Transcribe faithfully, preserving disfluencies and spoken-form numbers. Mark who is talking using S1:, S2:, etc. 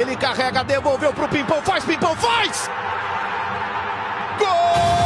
S1: ele carrega, devolveu pro Pimpão, faz, Pimpão, faz! Gol!